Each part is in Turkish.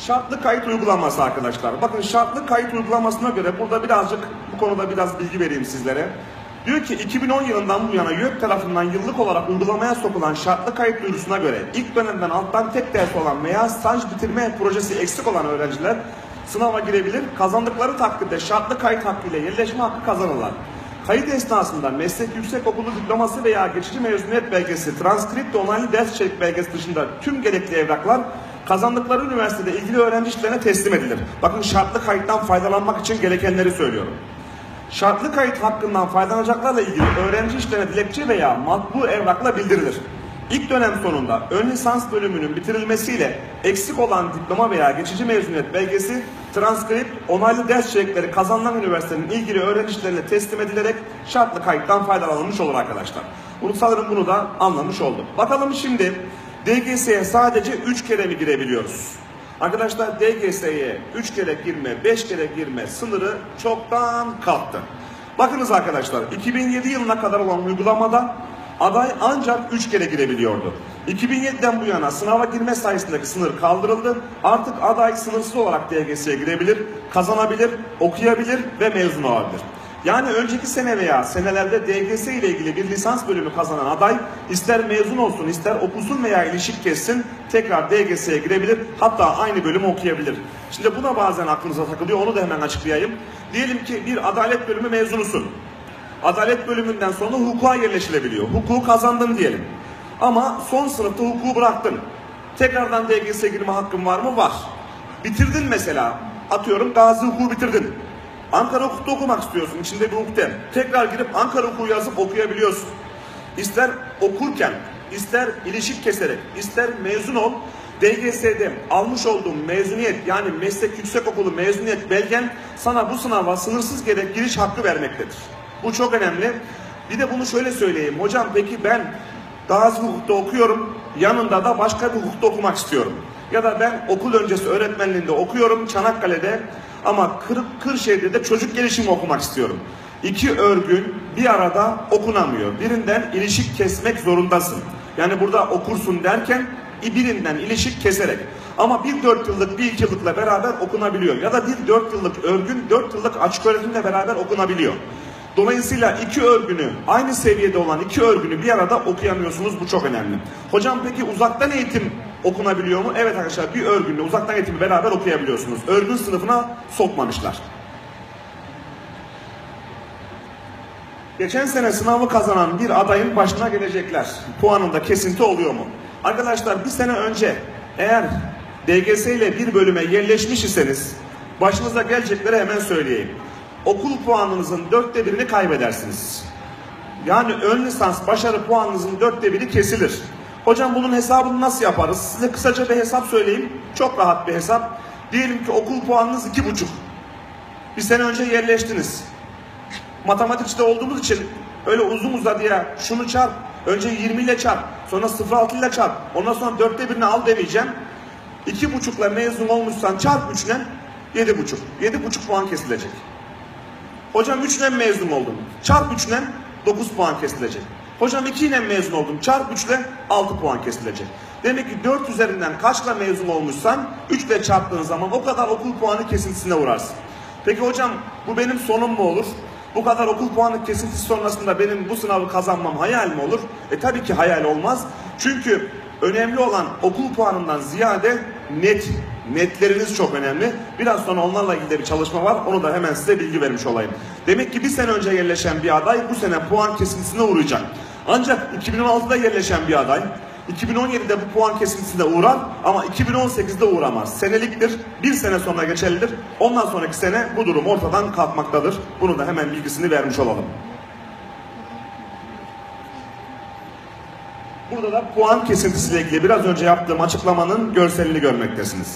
Şartlı kayıt uygulaması arkadaşlar. Bakın şartlı kayıt uygulamasına göre burada birazcık bu konuda biraz bilgi vereyim sizlere. Diyor ki 2010 yılından bu yana YÖK tarafından yıllık olarak uygulamaya sokulan şartlı kayıt duyurusuna göre ilk dönemden alttan tek ders olan veya staj bitirme projesi eksik olan öğrenciler sınava girebilir. Kazandıkları takdirde şartlı kayıt hakkı ile yerleşme hakkı kazanırlar. Kayıt esnasında meslek yüksekokulu diploması veya geçici mezuniyet belgesi, transkript ve onaylı ders içerik belgesi dışında tüm gerekli evraklar kazandıkları üniversitede ilgili öğrenci işlerine teslim edilir. Bakın şartlı kayıttan faydalanmak için gerekenleri söylüyorum. Şartlı kayıt hakkından faydalanacaklarla ilgili öğrenci işlerine dilekçe veya matbu evrakla bildirilir. İlk dönem sonunda ön lisans bölümünün bitirilmesiyle eksik olan diploma veya geçici mezuniyet belgesi, transkript, onaylı ders içerikleri kazanılan üniversitenin ilgili öğrenci işlerine teslim edilerek şartlı kayıttan faydalanılmış olur arkadaşlar. Sanırım bunu da anlamış olduk. Bakalım şimdi DGS'ye sadece 3 kere mi girebiliyoruz? Arkadaşlar DGS'ye 3 kere girme, 5 kere girme sınırı çoktan kalktı. Bakınız arkadaşlar 2007 yılına kadar olan uygulamada aday ancak 3 kere girebiliyordu. 2007'den bu yana sınava girme sayısındaki sınır kaldırıldı. Artık aday sınırsız olarak DGS'ye girebilir, kazanabilir, okuyabilir ve mezun olabilir. Yani önceki sene veya senelerde DGS ile ilgili bir lisans bölümü kazanan aday ister mezun olsun, ister okusun veya ilişik kessin tekrar DGS'ye girebilir. Hatta aynı bölümü okuyabilir. Şimdi buna bazen aklınıza takılıyor, onu da hemen açıklayayım. Diyelim ki bir adalet bölümü mezunusun. Adalet bölümünden sonra hukuka yerleşilebiliyor. Hukuku kazandın diyelim. Ama son sınıfta hukuku bıraktın. Tekrardan DGS'ye girme hakkın var mı? Var. Bitirdin mesela. Atıyorum Gazi hukuku bitirdin. Ankara hukukta okumak istiyorsun. İçinde bir hukukten. Tekrar girip Ankara hukuku yazıp okuyabiliyorsun. İster okurken, ister ilişik keserek, ister mezun ol. DGS'de almış olduğun mezuniyet yani meslek yüksekokulu mezuniyet belgen sana bu sınava sınırsız giriş hakkı vermektedir. Bu çok önemli. Bir de bunu şöyle söyleyeyim. Hocam peki ben Gazi hukukta okuyorum. Yanında da başka bir hukukta okumak istiyorum. Ya da ben okul öncesi öğretmenliğinde okuyorum Çanakkale'de ama Kırşehir'de de çocuk gelişimi okumak istiyorum. İki örgün bir arada okunamıyor. Birinden ilişik kesmek zorundasın. Yani burada okursun derken birinden ilişik keserek. Ama bir 4 yıllık, bir 2 yıllıkla beraber okunabiliyor. Ya da bir 4 yıllık örgün 4 yıllık açık öğretimle beraber okunabiliyor. Dolayısıyla iki örgünü, aynı seviyede olan iki örgünü bir arada okuyamıyorsunuz. Bu çok önemli. Hocam peki uzaktan eğitim okunabiliyor mu? Evet arkadaşlar, bir örgünle uzaktan eğitimi beraber okuyabiliyorsunuz. Örgün sınıfına sokmamışlar. Geçen sene sınavı kazanan bir adayın başına gelecekler. Puanında kesinti oluyor mu? Arkadaşlar bir sene önce eğer DGS ile bir bölüme yerleşmiş iseniz başınıza gelecekleri hemen söyleyeyim. Okul puanınızın 1/4'ini kaybedersiniz. Yani ön lisans başarı puanınızın 1/4'i kesilir. Hocam bunun hesabını nasıl yaparız? Size kısaca bir hesap söyleyeyim. Çok rahat bir hesap. Diyelim ki okul puanınız 2,5. Bir sene önce yerleştiniz. Matematikçide olduğumuz için öyle uzun uzadıya şunu çarp. Önce 20 ile çarp. Sonra 0,6 ile çarp. Ondan sonra 1/4'ini al demeyeceğim. 2,5'la mezun olmuşsan çarp 3'le 7,5. 7,5 puan kesilecek. Hocam 3'le mezun oldum. Çarp 3'le 9 puan kesilecek. Hocam 2 ile mezun oldum. Çarp 3'le 6 puan kesilecek. Demek ki 4 üzerinden kaçla mezun olmuşsan 3 ile çarptığın zaman o kadar okul puanı kesintisine uğrarsın. Peki hocam bu benim sonum mu olur? Bu kadar okul puanı kesintisi sonrasında benim bu sınavı kazanmam hayal mi olur? Tabii ki hayal olmaz. Çünkü önemli olan okul puanından ziyade netleriniz çok önemli. Biraz sonra onlarla ilgili bir çalışma var. Onu da hemen size bilgi vermiş olayım. Demek ki bir sene önce yerleşen bir aday bu sene puan kesintisine uğrayacak. Ancak 2016'da yerleşen bir aday 2017'de bu puan kesintisine uğrar ama 2018'de uğramaz. Seneliktir. Bir sene sonra geçerlidir. Ondan sonraki sene bu durum ortadan kalkmaktadır. Bunu da hemen bilgisini vermiş olalım. Burada da puan kesintisiyle ilgili biraz önce yaptığım açıklamanın görselini görmektesiniz.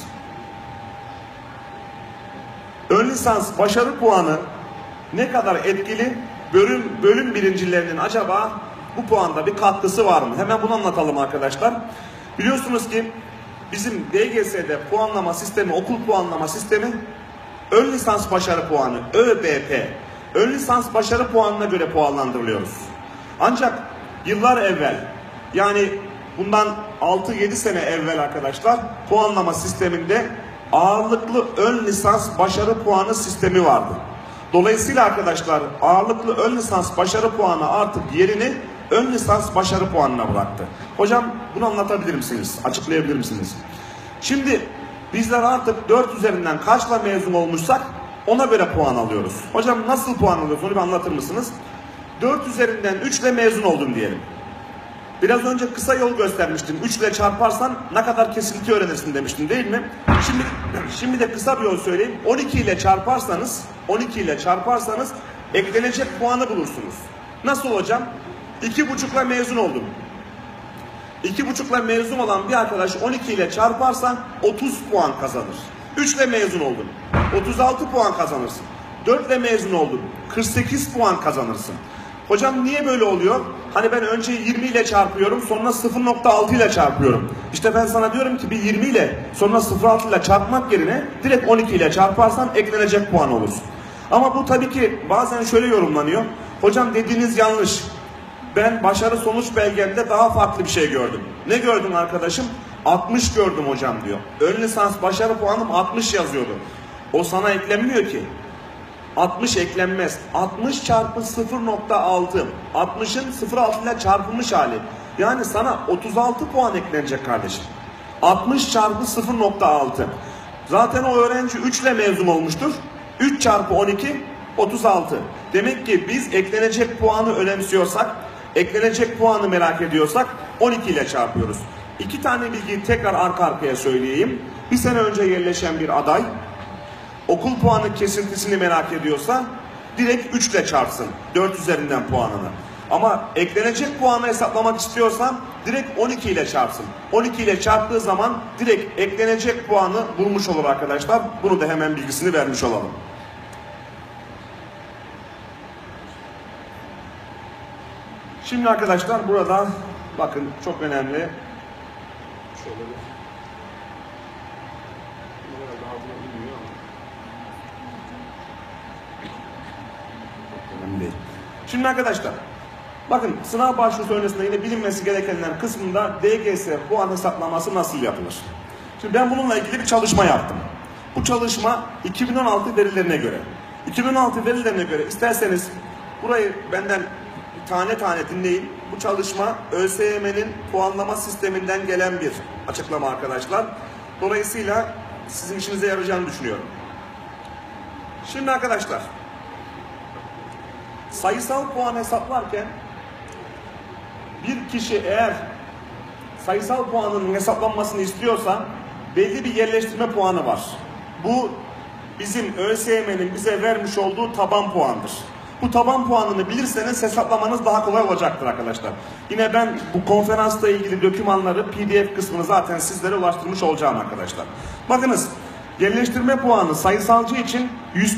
Ön lisans başarı puanı ne kadar etkili? Bölüm birincilerinin acaba bu puanda bir katkısı var mı? Hemen bunu anlatalım arkadaşlar. Biliyorsunuz ki bizim DGS'de puanlama sistemi, okul puanlama sistemi ön lisans başarı puanı, ÖBP. Ön lisans başarı puanına göre puanlandırılıyoruz. Ancak yıllar evvel, yani bundan 6-7 sene evvel arkadaşlar puanlama sisteminde ağırlıklı ön lisans başarı puanı sistemi vardı. Dolayısıyla arkadaşlar ağırlıklı ön lisans başarı puanı artık yerini ön lisans başarı puanına bıraktı. Hocam bunu anlatabilir misiniz? Açıklayabilir misiniz? Şimdi bizler artık 4 üzerinden kaçla mezun olmuşsak ona göre puan alıyoruz. Hocam nasıl puan alıyoruz onu bir anlatır mısınız? 4 üzerinden 3 ile mezun oldum diyelim. Biraz önce kısa yol göstermiştim. 3 ile çarparsan ne kadar kesinti öğrenirsin demiştim değil mi? Şimdi de kısa bir yol söyleyeyim. 12 ile çarparsanız eklenecek puanı bulursunuz. Nasıl hocam? 2,5 ile mezun oldum. 2,5 ile mezun olan bir arkadaş 12 ile çarparsan 30 puan kazanır. 3 ile mezun oldun. 36 puan kazanırsın. 4 ile mezun oldun. 48 puan kazanırsın. Hocam niye böyle oluyor? Hani ben önce 20 ile çarpıyorum, sonra 0,6 ile çarpıyorum. İşte ben sana diyorum ki bir 20 ile sonra 0,6 ile çarpmak yerine direkt 12 ile çarparsan eklenecek puan olursun. Ama bu tabii ki bazen şöyle yorumlanıyor. Hocam dediğiniz yanlış. Ben başarı sonuç belgemde daha farklı bir şey gördüm. Ne gördüm arkadaşım? 60 gördüm hocam diyor. Ön lisans başarı puanım 60 yazıyordu. O sana eklenmiyor ki. 60 eklenmez. 60 çarpı 0,6. 60'ın 0,6 ile çarpılmış hali. Yani sana 36 puan eklenecek kardeşim. 60 çarpı 0,6. Zaten o öğrenci 3 ile mezun olmuştur. 3 çarpı 12 36. Demek ki biz eklenecek puanı önemsiyorsak, eklenecek puanı merak ediyorsak 12 ile çarpıyoruz. 2 tane bilgiyi tekrar arka arkaya söyleyeyim. Bir sene önce yerleşen bir aday okul puanı kesintisini merak ediyorsa direkt 3 ile çarpsın 4 üzerinden puanını. Ama eklenecek puanı hesaplamak istiyorsan direkt 12 ile çarpsın. 12 ile çarptığı zaman direkt eklenecek puanı bulmuş olur arkadaşlar. Bunu da hemen bilgisini vermiş olalım. Şimdi arkadaşlar burada bakın çok önemli. Şöyle bir Şimdi arkadaşlar bakın sınav başvurusu öncesinde yine bilinmesi gerekenler kısmında DGS puan hesaplaması nasıl yapılır? Şimdi ben bununla ilgili bir çalışma yaptım. Bu çalışma 2016 verilerine göre. 2016 verilerine göre isterseniz burayı benden tane tane dinleyin. Bu çalışma ÖSYM'nin puanlama sisteminden gelen bir açıklama arkadaşlar. Dolayısıyla sizin işinize yarayacağını düşünüyorum. Şimdi arkadaşlar sayısal puan hesaplarken bir kişi eğer sayısal puanının hesaplanmasını istiyorsa belli bir yerleştirme puanı var. Bu bizim ÖSYM'nin bize vermiş olduğu taban puandır. Bu taban puanını bilirseniz hesaplamanız daha kolay olacaktır arkadaşlar. Yine ben bu konferansla ilgili dokümanları PDF kısmını zaten sizlere ulaştırmış olacağım arkadaşlar. Bakınız yerleştirme puanı sayısalcı için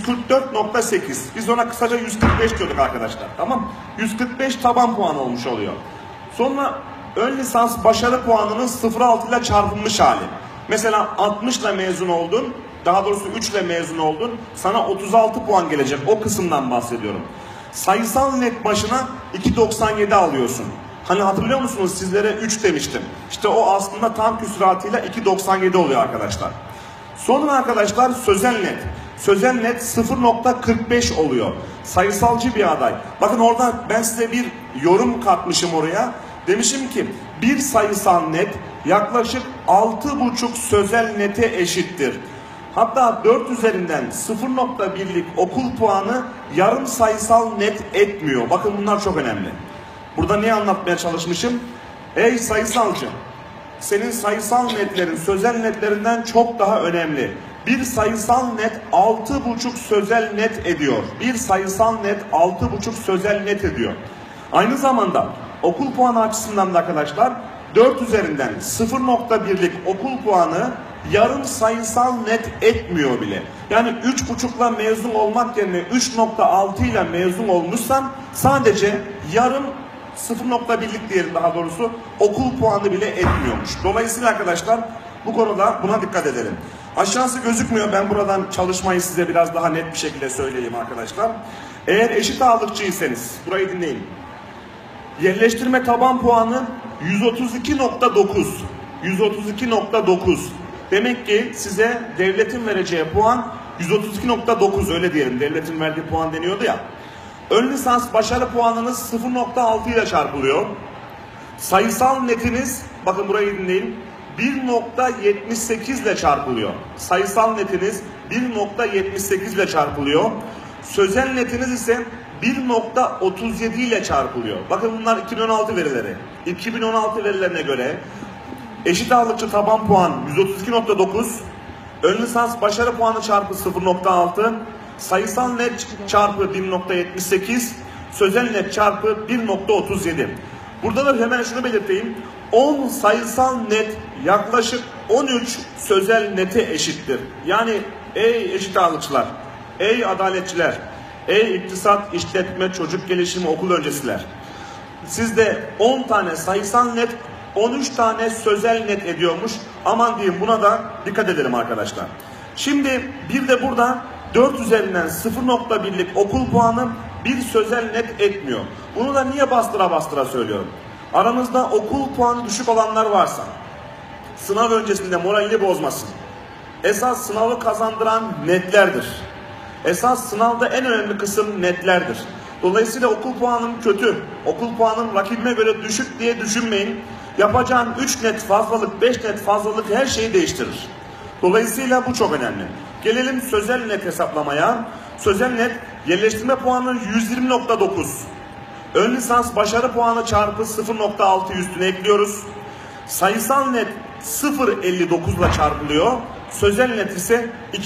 144,8. Biz ona kısaca 145 diyorduk arkadaşlar. Tamam. 145 taban puan olmuş oluyor. Sonra ön lisans başarı puanının 0,6 ile çarpılmış hali. Mesela 60 ile mezun oldun. Daha doğrusu 3 ile mezun oldun. Sana 36 puan gelecek. O kısımdan bahsediyorum. Sayısal net başına 2,97 alıyorsun. Hani hatırlıyor musunuz? Sizlere 3 demiştim. İşte o aslında tam küsuratıyla 2,97 oluyor arkadaşlar. Sonra arkadaşlar sözel net. Sözel net 0,45 oluyor. Sayısalcı bir aday. Bakın orada ben size bir yorum katmışım oraya. Demişim ki bir sayısal net yaklaşık 6,5 sözel nete eşittir. Hatta 4 üzerinden 0,1'lik okul puanı yarım sayısal net etmiyor. Bakın bunlar çok önemli. Burada ne anlatmaya çalışmışım? Ey sayısalcı, senin sayısal netlerin sözel netlerinden çok daha önemli. Bir sayısal net 6,5 sözel net ediyor. Bir sayısal net 6,5 sözel net ediyor. Aynı zamanda okul puanı açısından da arkadaşlar 4 üzerinden 0,1'lik okul puanı yarım sayısal net etmiyor bile. Yani 3,5'la mezun olmak yerine 3,6 ile mezun olmuşsan sadece yarım 0,1'lik diyelim daha doğrusu okul puanı bile etmiyormuş. Dolayısıyla arkadaşlar bu konuda buna dikkat edelim. Aşağısı gözükmüyor. Ben buradan çalışmayı size biraz daha net bir şekilde söyleyeyim arkadaşlar. Eğer eşit ağırlıkçıysanız burayı dinleyin. Yerleştirme taban puanı 132,9. 132,9. Demek ki size devletin vereceği puan 132.9, öyle diyelim. Devletin verdiği puan deniyordu ya. Ön lisans başarı puanınız 0.6 ile çarpılıyor. Sayısal netiniz, bakın burayı dinleyin, 1.78 ile çarpılıyor. Sayısal netiniz 1.78 ile çarpılıyor. Sözel netiniz ise 1.37 ile çarpılıyor. Bakın bunlar 2016 verileri. 2016 verilerine göre eşit ağırlıkçı taban puan 132.9, ön lisans başarı puanı çarpı 0.6, sayısal net çarpı 1.78, sözel net çarpı 1.37. Burada da hemen şunu belirteyim. 10 sayısal net yaklaşık 13 sözel nete eşittir. Yani ey eşit ağırlıkçılar, ey adaletçiler, ey iktisat, işletme, çocuk gelişimi, okul öncesiler. Sizde 10 tane sayısal net, 13 tane sözel net ediyormuş. Aman diyeyim, buna da dikkat edelim arkadaşlar. Şimdi bir de burada 4 üzerinden 0.1'lik okul puanı bir sözel net etmiyor. Bunu da niye bastıra bastıra söylüyorum? Aranızda okul puanı düşük olanlar varsa sınav öncesinde moralini bozmasın. Esas sınavı kazandıran netlerdir. Esas sınavda en önemli kısım netlerdir. Dolayısıyla okul puanım kötü, okul puanım rakibime göre düşük diye düşünmeyin. Yapacağın 3 net fazlalık, 5 net fazlalık her şeyi değiştirir. Dolayısıyla bu çok önemli. Gelelim sözel net hesaplamaya. Sözel net yerleştirme puanı 120.9. Ön lisans başarı puanı çarpı 0.6 üstüne ekliyoruz. Sayısal net 0.59 ile çarpılıyor. Sözel net ise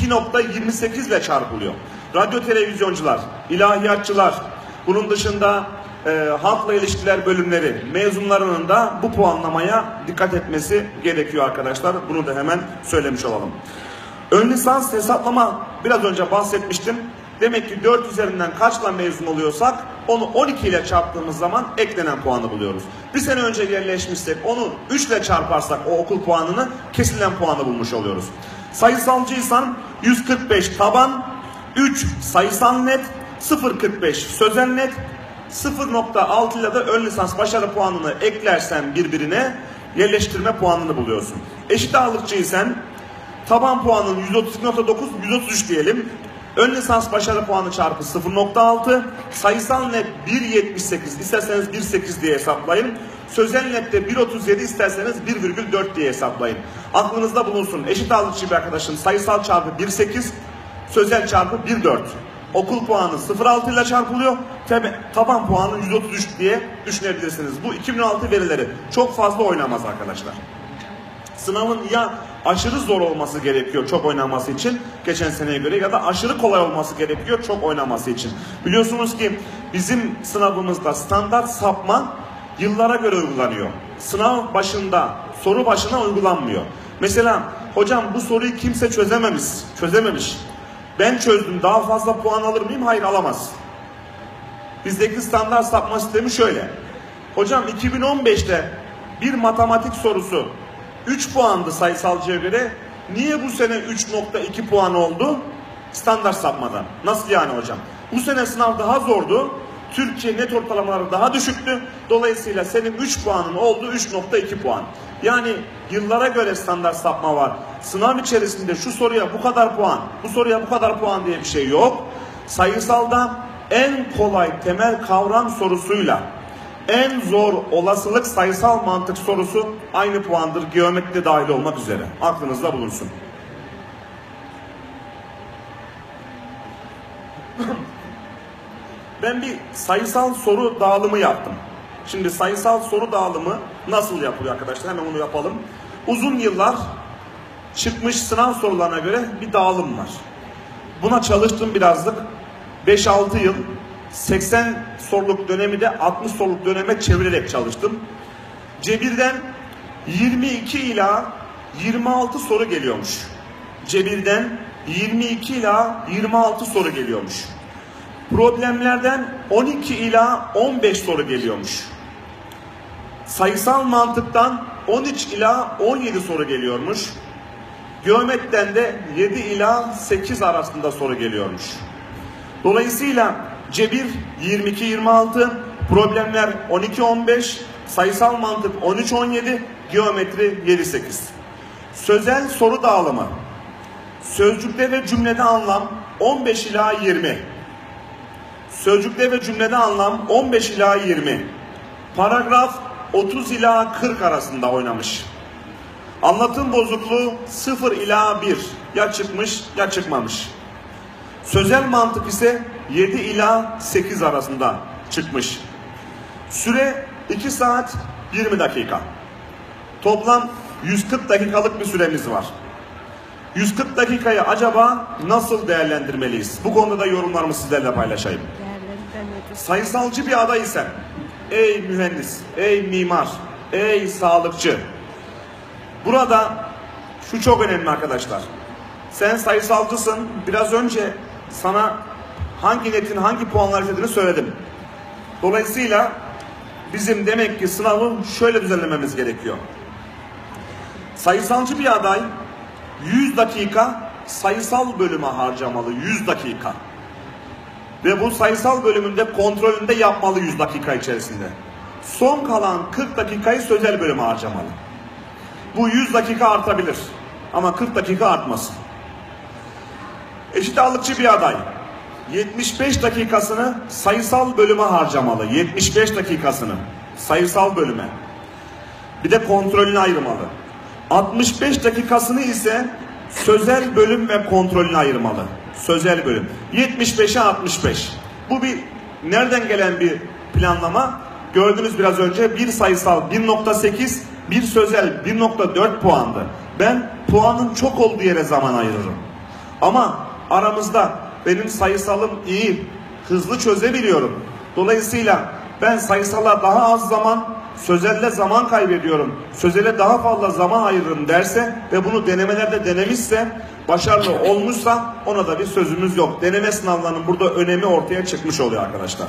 2.28 ile çarpılıyor. Radyo televizyoncular, ilahiyatçılar, bunun dışında halkla ilişkiler bölümleri mezunlarının da bu puanlamaya dikkat etmesi gerekiyor arkadaşlar. Bunu da hemen söylemiş olalım. Ön lisans hesaplama biraz önce bahsetmiştim. Demek ki 4 üzerinden kaçla mezun oluyorsak onu 12 ile çarptığımız zaman eklenen puanı buluyoruz. Bir sene önce yerleşmişsek onu 3 ile çarparsak o okul puanını, kesilen puanı bulmuş oluyoruz. Sayısalcıysan 145 taban, 3 sayısal net, 0.45 sözel net, 0.6 ile de ön lisans başarı puanını eklersen birbirine yerleştirme puanını buluyorsun. Eşit ağırlıkçıysan taban puanın 132.9, 133 diyelim. Ön lisans başarı puanı çarpı 0.6, sayısal net 1.78, isterseniz 1.8 diye hesaplayın. Sözel nette 1.37, isterseniz 1.4 diye hesaplayın. Aklınızda bulunsun. Eşit ağırlıkçı bir arkadaşın sayısal çarpı 1.8, sözel çarpı 1.4. Okul puanı 0.6 ile çarpılıyor. Taban puanı 133 diye düşünebilirsiniz. Bu 2016 verileri. Çok fazla oynamaz arkadaşlar. Sınavın ya aşırı zor olması gerekiyor çok oynaması için geçen seneye göre, ya da aşırı kolay olması gerekiyor çok oynaması için. Biliyorsunuz ki bizim sınavımızda standart sapma yıllara göre uygulanıyor. Sınav başında, soru başına uygulanmıyor. Mesela hocam bu soruyu kimse çözememiş. Ben çözdüm, daha fazla puan alır mıyım? Hayır, alamaz. Bizdeki standart sapma sistemi şöyle. Hocam 2015'te bir matematik sorusu 3 puandı sayısalcıya göre. Niye bu sene 3.2 puan oldu? Standart sapmadan. Nasıl yani hocam? Bu sene sınav daha zordu. Türkiye net ortalamaları daha düşüktü. Dolayısıyla senin 3 puanın oldu 3.2 puan. Yani yıllara göre standart sapma var. Sınav içerisinde şu soruya bu kadar puan, bu soruya bu kadar puan diye bir şey yok. Sayısalda en kolay temel kavram sorusuyla en zor olasılık sayısal mantık sorusu aynı puandır. Geometri dahil olmak üzere. Aklınızda bulunsun. Ben bir sayısal soru dağılımı yaptım. Şimdi sayısal soru dağılımı nasıl yapılıyor arkadaşlar? Hemen onu yapalım. Uzun yıllar çıkmış sınav sorularına göre bir dağılım var. Buna çalıştım birazcık. 5-6 yıl 80 soruluk dönemi de 60 soruluk döneme çevirerek çalıştım. Cebirden 22 ila 26 soru geliyormuş. Cebirden 22 ila 26 soru geliyormuş. Problemlerden 12 ila 15 soru geliyormuş. Sayısal mantıktan 13 ila 17 soru geliyormuş. Geometriden de 7 ila 8 arasında soru geliyormuş. Dolayısıyla cebir 22-26, problemler 12-15, sayısal mantık 13-17, geometri 7-8. Sözel soru dağılımı. Sözcükte ve cümlede anlam 15 ila 20. Sözcükte ve cümlede anlam 15 ila 20. Paragraf 30 ila 40 arasında oynamış. Anlatım bozukluğu 0 ila 1. Ya çıkmış ya çıkmamış. Sözel mantık ise 7 ila 8 arasında çıkmış. Süre 2 saat 20 dakika. Toplam 140 dakikalık bir süremiz var. 140 dakikayı acaba nasıl değerlendirmeliyiz? Bu konuda da yorumlarımı sizlerle paylaşayım. Sayısalcı bir adaysan, ey mühendis, ey mimar, ey sağlıkçı. Burada şu çok önemli arkadaşlar. Sen sayısalcısın. Biraz önce sana hangi netin hangi puanlar istediğini söyledim. Dolayısıyla bizim demek ki sınavı şöyle düzenlememiz gerekiyor. Sayısalcı bir aday 100 dakika sayısal bölüme harcamalı. 100 dakika. Ve bu sayısal bölümünde kontrolünde yapmalı 100 dakika içerisinde. Son kalan 40 dakikayı sözel bölüme harcamalı. Bu 100 dakika artabilir. Ama 40 dakika artmasın. Eşit ağırlıkçı bir aday 75 dakikasını sayısal bölüme harcamalı. 75 dakikasını sayısal bölüme. Bir de kontrolünü ayırmalı. 65 dakikasını ise sözel bölüm ve kontrolünü ayırmalı. Sözel bölüm. 75'e 65. Bu bir nereden gelen bir planlama? Gördünüz biraz önce bir sayısal 1.8, bir sözel 1.4 puandı. Ben puanın çok olduğu yere zaman ayırırım. Ama aramızda benim sayısalım iyi, hızlı çözebiliyorum. Dolayısıyla ben sayısala daha az zaman, sözelle zaman kaybediyorum, sözele daha fazla zaman ayırırım derse ve bunu denemelerde denemişse, başarılı olmuşsa ona da bir sözümüz yok. Deneme sınavlarının burada önemi ortaya çıkmış oluyor arkadaşlar.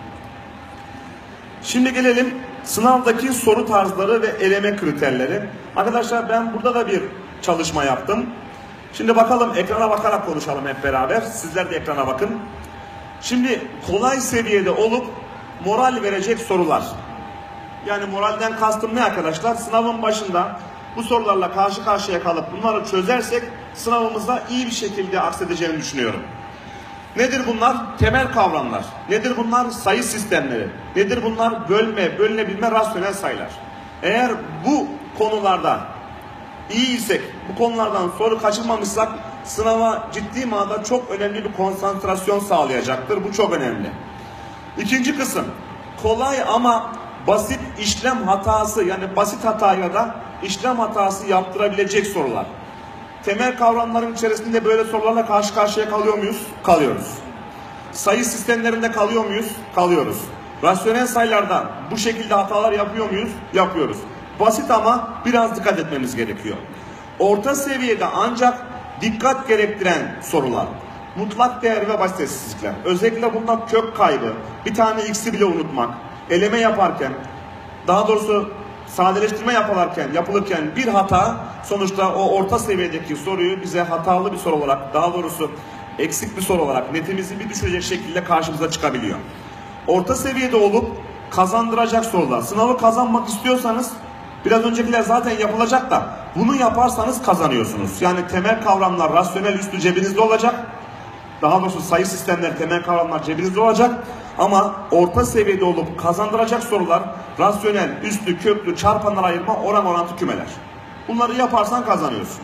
Şimdi gelelim sınavdaki soru tarzları ve eleme kriterleri. Arkadaşlar ben burada da bir çalışma yaptım. Şimdi bakalım, ekrana bakarak konuşalım hep beraber. Sizler de ekrana bakın. Şimdi kolay seviyede olup moral verecek sorular. Yani moralden kastım ne arkadaşlar? Sınavın başında bu sorularla karşı karşıya kalıp bunları çözersek sınavımızda iyi bir şekilde aksedeceğini düşünüyorum. Nedir bunlar? Temel kavramlar. Nedir bunlar? Sayı sistemleri. Nedir bunlar? Bölme, bölünebilme, rasyonel sayılar. Eğer bu konularda İyiysek, bu konulardan soru kaçırmamışsak sınava ciddi manada çok önemli bir konsantrasyon sağlayacaktır. Bu çok önemli. İkinci kısım, kolay ama basit işlem hatası, yani basit hatayla da işlem hatası yaptırabilecek sorular. Temel kavramların içerisinde böyle sorularla karşı karşıya kalıyor muyuz? Kalıyoruz. Sayı sistemlerinde kalıyor muyuz? Kalıyoruz. Rasyonel sayılarda bu şekilde hatalar yapıyor muyuz? Yapıyoruz. Basit ama biraz dikkat etmemiz gerekiyor. Orta seviyede ancak dikkat gerektiren sorular. Mutlak değer ve basit eşitsizlikler. Özellikle bunlar kök kaybı, bir tane x'i bile unutmak, eleme yaparken, daha doğrusu sadeleştirme yapılırken bir hata sonuçta o orta seviyedeki soruyu bize hatalı bir soru olarak, daha doğrusu eksik bir soru olarak netimizi bir düşürecek şekilde karşımıza çıkabiliyor. Orta seviyede olup kazandıracak sorular. Sınavı kazanmak istiyorsanız biraz öncekiler zaten yapılacak da bunu yaparsanız kazanıyorsunuz. Yani temel kavramlar, rasyonel üstü cebinizde olacak. Daha doğrusu sayı sistemleri, temel kavramlar cebinizde olacak. Ama orta seviyede olup kazandıracak sorular rasyonel, üstlü, köklü, çarpanlar ayırma, oran orantı kümeler. Bunları yaparsan kazanıyorsun.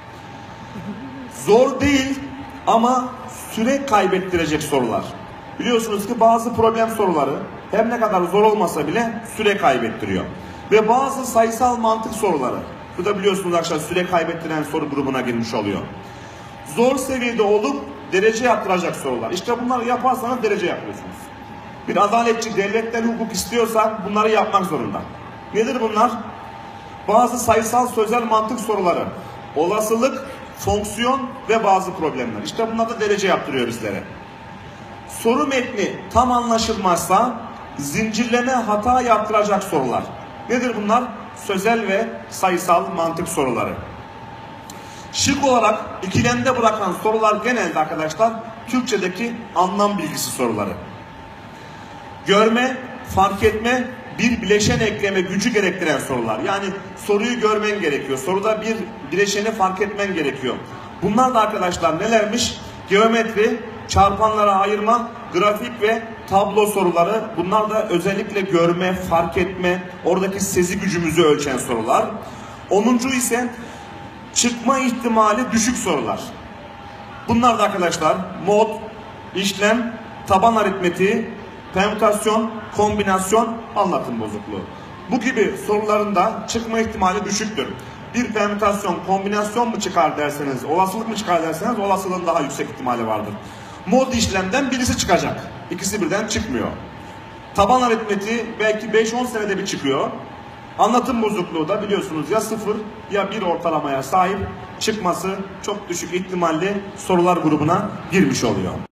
Zor değil ama süre kaybettirecek sorular. Biliyorsunuz ki bazı problem soruları her ne kadar zor olmasa bile süre kaybettiriyor. Ve bazı sayısal mantık soruları, bu da biliyorsunuz arkadaşlar süre kaybettiren soru grubuna girmiş oluyor. Zor seviyede olup derece yaptıracak sorular. İşte bunları yaparsanız derece yapıyorsunuz. Bir adaletçi devletten hukuk istiyorsa bunları yapmak zorunda. Nedir bunlar? Bazı sayısal sözel mantık soruları, olasılık, fonksiyon ve bazı problemler. İşte bunlar da derece yaptırıyor bizlere. Soru metni tam anlaşılmazsa zincirleme hata yaptıracak sorular. Nedir bunlar? Sözel ve sayısal mantık soruları. Şık olarak ikilemde bırakan sorular genelde arkadaşlar Türkçedeki anlam bilgisi soruları. Görme, fark etme, bir bileşen ekleme gücü gerektiren sorular. Yani soruyu görmen gerekiyor. Soruda bir bileşeni fark etmen gerekiyor. Bunlar da arkadaşlar nelermiş? Geometri, çarpanlara ayırma, grafik ve tablo soruları. Bunlar da özellikle görme, fark etme, oradaki sezi gücümüzü ölçen sorular. 10. ise çıkma ihtimali düşük sorular. Bunlar da arkadaşlar mod, işlem, taban aritmetiği, permütasyon, kombinasyon, anlatım bozukluğu. Bu gibi soruların da çıkma ihtimali düşüktür. Bir permütasyon, kombinasyon mu çıkar derseniz, olasılık mı çıkar derseniz olasılığın daha yüksek ihtimali vardır. Mod işlemden birisi çıkacak. İkisi birden çıkmıyor. Taban aritmetiği belki 5-10 senede bir çıkıyor. Anlatım bozukluğu da biliyorsunuz ya 0 ya 1 ortalamaya sahip, çıkması çok düşük ihtimalli sorular grubuna girmiş oluyor.